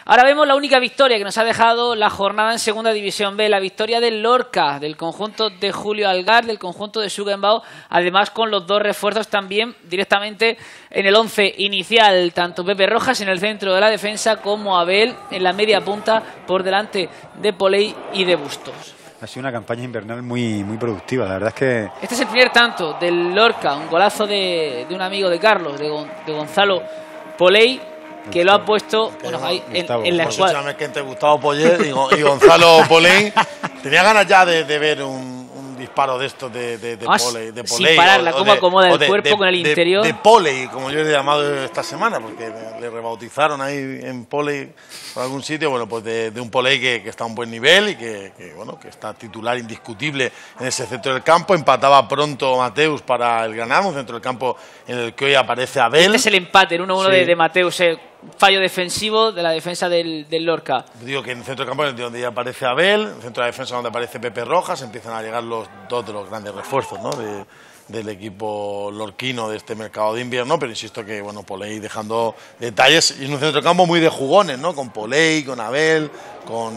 Ahora vemos la única victoria que nos ha dejado la jornada en Segunda División B, la victoria del Lorca, del conjunto de Julio Algar, del conjunto de Schuggenbauer, además con los dos refuerzos también directamente en el 11 inicial, tanto Pepe Rojas en el centro de la defensa como Abel en la media punta por delante de Poley y de Bustos. Ha sido una campaña invernal muy productiva, la verdad es que... Este es el primer tanto del Lorca, un golazo de un amigo de Carlos, de Gonzalo Poley, que lo ha puesto ahí en la escuadra. Gustavo Poyet y Gonzalo Poley. Tenía ganas ya de ver un disparo de estos de Poley. Sin parar, cómo acomoda el cuerpo con el interior. De Poley, como yo le he llamado esta semana, porque le rebautizaron ahí en Poley por algún sitio. Bueno, pues de un Poley que está a un buen nivel y que está titular indiscutible en ese centro del campo. Empataba pronto Mateus para el Granada, un centro del campo en el que hoy aparece Abel. Este es el empate, el 1-1 de Mateus. Fallo defensivo de la defensa del Lorca. Digo que en el centro del campo donde ya aparece Abel, en el centro de la defensa donde aparece Pepe Rojas, empiezan a llegar los dos de los grandes refuerzos, ¿no? Del equipo lorquino de este mercado de invierno, pero insisto que Poley dejando detalles, y en un centro del campo muy de jugones, ¿no? Con Poley, con Abel, con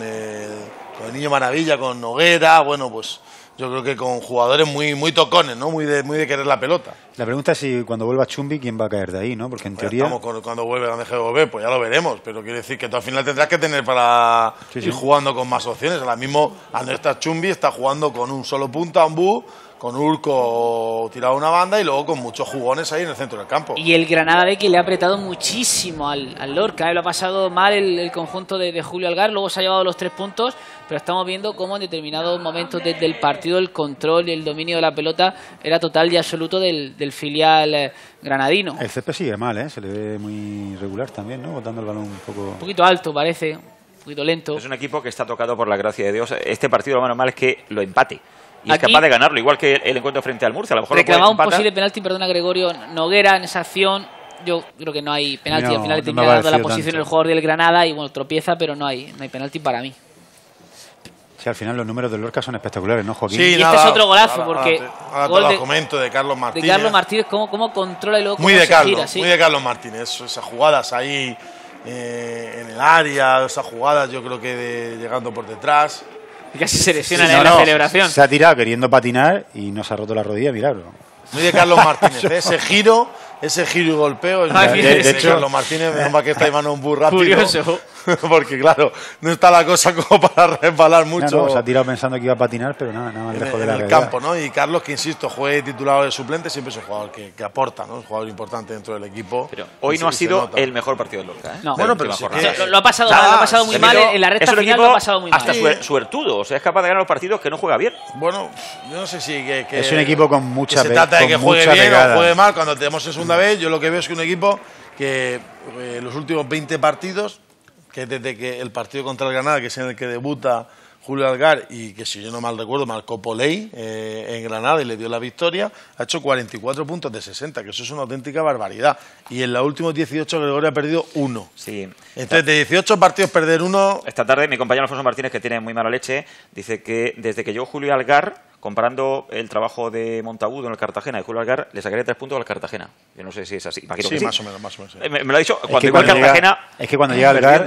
el Niño Maravilla, con Noguera, bueno, pues yo creo que con jugadores muy tocones, ¿no? Muy de querer la pelota. La pregunta es si cuando vuelva Chumbi, ¿quién va a caer de ahí, no? Porque en teoría... Cuando vuelve, cuando deje de volver, pues ya lo veremos. Pero quiere decir que tú al final tendrás que tener para ir jugando con más opciones. Ahora mismo, al no estar Chumbi, está jugando con un solo punta, Ambú, con Urco tirado a una banda y luego con muchos jugones ahí en el centro del campo. Y el Granada ve que le ha apretado muchísimo al Lorca, lo ha pasado mal el conjunto de Julio Algar, luego se ha llevado los 3 puntos, pero estamos viendo cómo en determinados momentos desde el partido el control y el dominio de la pelota era total y absoluto del filial granadino. El césped sigue mal, ¿eh? Se le ve muy regular también, ¿no? Botando el balón un poco... Un poquito alto parece, un poquito lento. Es un equipo que está tocado por la gracia de Dios. Este partido lo menos mal es que lo empate. Y es capaz de ganarlo, igual que el encuentro frente al Murcia. A lo mejor reclamaba un posible penalti, perdona Gregorio Noguera en esa acción. Yo creo que no hay penalti, al final le termina dando la posición el jugador del Granada y tropieza, pero no hay penalti para mí. Sí, al final los números del Lorca son espectaculares, ¿no, Joaquín? Sí, y este es otro golazo, porque ahora te lo comento de Carlos Martínez. De Carlos Martínez, cómo controla y luego cómo muy de Carlos, gira, ¿sí? Muy de Carlos Martínez, esas jugadas ahí en el área, esas jugadas yo creo que llegando por detrás. Y casi se lesiona en la celebración. Se ha tirado queriendo patinar y no se ha roto la rodilla, milagro. Muy de Carlos Martínez, ese giro y golpeo. De hecho, Carlos Martínez, menos mal que está Iván muy rápido. Curioso. Porque claro, no está la cosa como para resbalar mucho. No, se ha tirado pensando que iba a patinar, pero nada más lejos de la realidad. Campo, ¿no? Y Carlos, que insisto, juegue titular o de suplente, siempre es un jugador que aporta, ¿no? Un jugador importante dentro del equipo. Pero hoy no ha sido el mejor partido del Lorca, ¿eh? No, bueno, pero sí lo ha pasado mal, lo ha pasado muy mal en la recta final, lo ha pasado muy mal. Hasta suertudo, o sea, es capaz de ganar los partidos que no juega bien. Bueno, yo no sé si es un equipo con mucha se trata de que juegue bien o juegue mal. Cuando tenemos en segunda vez, yo lo que veo es que un equipo que los últimos 20 partidos, que desde que el partido contra el Granada, que es en el que debuta Julio Algar y que, si yo no mal recuerdo, marcó Poley en Granada y le dio la victoria, ha hecho 44 puntos de 60, que eso es una auténtica barbaridad. Y en los últimos 18 Gregorio ha perdido 1. Sí. Entonces, de 18 partidos perder 1... Esta tarde mi compañero Alfonso Martínez, que tiene muy mala leche, dice que desde que llegó Julio Algar, comparando el trabajo de Montagudo en el Cartagena y Julio Algar, le sacaría 3 puntos al Cartagena. Yo no sé si es así. Sí, más o menos. Sí. Me lo ha dicho cuando llegó el Cartagena. Es que cuando llega Algar,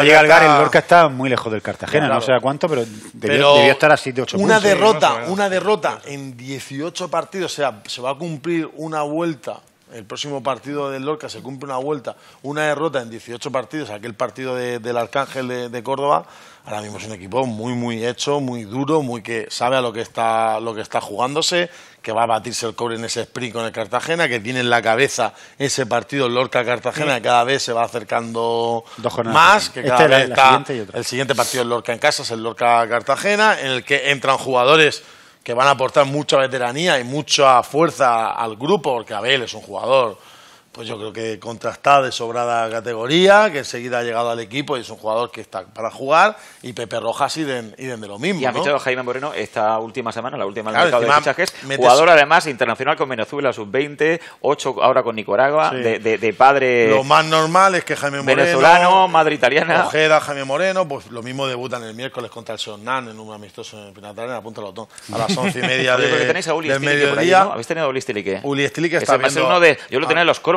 el Lorca está muy lejos del Cartagena, no sé a cuánto, pero debió estar a 7-8 puntos. Una derrota en 18 partidos, o sea, se va a cumplir una vuelta. El próximo partido del Lorca se cumple una vuelta, una derrota en 18 partidos, aquel partido del Arcángel de Córdoba. Ahora mismo es un equipo muy hecho, muy duro, muy que sabe a lo que está jugándose, que va a batirse el cobre en ese sprint con el Cartagena, que tiene en la cabeza ese partido Lorca-Cartagena, que cada vez se va acercando más, que cada vez está el siguiente partido del Lorca en casa, es el Lorca-Cartagena, en el que entran jugadores que van a aportar mucha veteranía y mucha fuerza al grupo, porque Abel es un jugador, pues yo creo que contrastado, de sobrada categoría, que enseguida ha llegado al equipo y es un jugador que está para jugar, y Pepe Rojas idem de lo mismo. Y ha fichado Jaime Moreno esta última semana, la última del mercado de fichajes, jugador además internacional con Venezuela sub-20, 8 ahora con Nicaragua, de padre... Lo más normal es que Jaime Moreno... venezolano, madre italiana... Ojeda, Jaime Moreno, pues lo mismo debutan el miércoles contra el Seonnan en un amistoso en Pinatarena, apúntalo todo, a las 11:30 del mediodía. ¿no? ¿Habéis tenido a Uli Stilique? Uli Stilique está viendo... Yo lo tenía en los cromos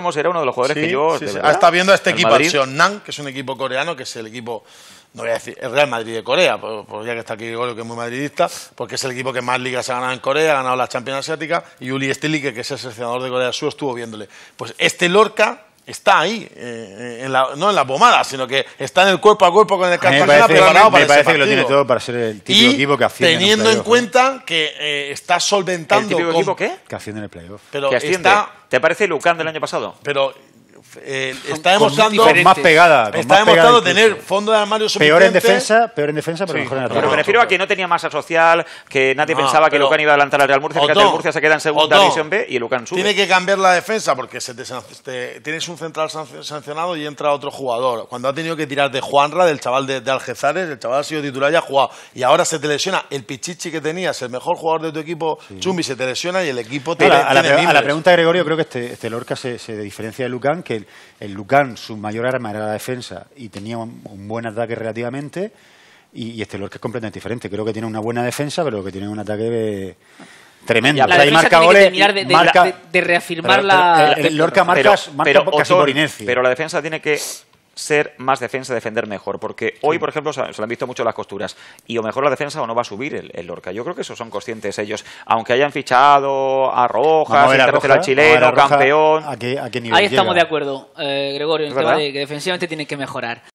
Ramos era uno de los jugadores que yo... Está viendo a este equipo, al Seongnam, que es un equipo coreano, que es el equipo... No voy a decir el Real Madrid de Corea, pues ya que está aquí Gregorio, que es muy madridista, porque es el equipo que más ligas ha ganado en Corea, ha ganado la Champions Asiática, y Uli Stili, que es el seleccionador de Corea del Sur, estuvo viéndole. Pues este Lorca está ahí, no en la pomada, sino que está en el cuerpo a cuerpo con el Cartagena preparado para ese partido. Me parece que lo tiene todo para ser el típico equipo que asciende teniendo en cuenta que está solventando... ¿El típico equipo qué? Que asciende en el playoff. Pero ¿te parece Lucan del año pasado? Pero... está demostrando más pegada, está demostrando tener fondo de armario suficiente. Peor en defensa, pero mejor en ataque. Pero me refiero a que no tenía masa social, que nadie pensaba que Lucan iba a adelantar al Real Murcia. Fíjate, el Murcia se queda en segunda división B y el Lucan sube. Tiene que cambiar la defensa porque tienes un central sancionado y entra otro jugador. Cuando ha tenido que tirar de Juanra, del chaval de Algezares, el chaval ha sido titular y ha jugado. Y ahora se te lesiona el Pichichi que tenías, el mejor jugador de tu equipo, Chumbi, se te lesiona y el equipo tiene a la pregunta de Gregorio, creo que este Lorca se diferencia de Lucan, que el Lucan, su mayor arma era la defensa y tenía un buen ataque relativamente, y este Lorca es completamente diferente. Creo que tiene una buena defensa, pero que tiene un ataque tremendo. La defensa tiene que terminar de reafirmar la... El Lorca marca casi por inercia. Pero la defensa tiene que ser más defensa, defender mejor, porque hoy, por ejemplo, se le han visto mucho las costuras, y o mejor la defensa o no va a subir el Lorca. Yo creo que eso son conscientes ellos, aunque hayan fichado a Rojas, al chileno, campeón. ¿A qué nivel ahí estamos de acuerdo, Gregorio, en el tema de que defensivamente tienen que mejorar.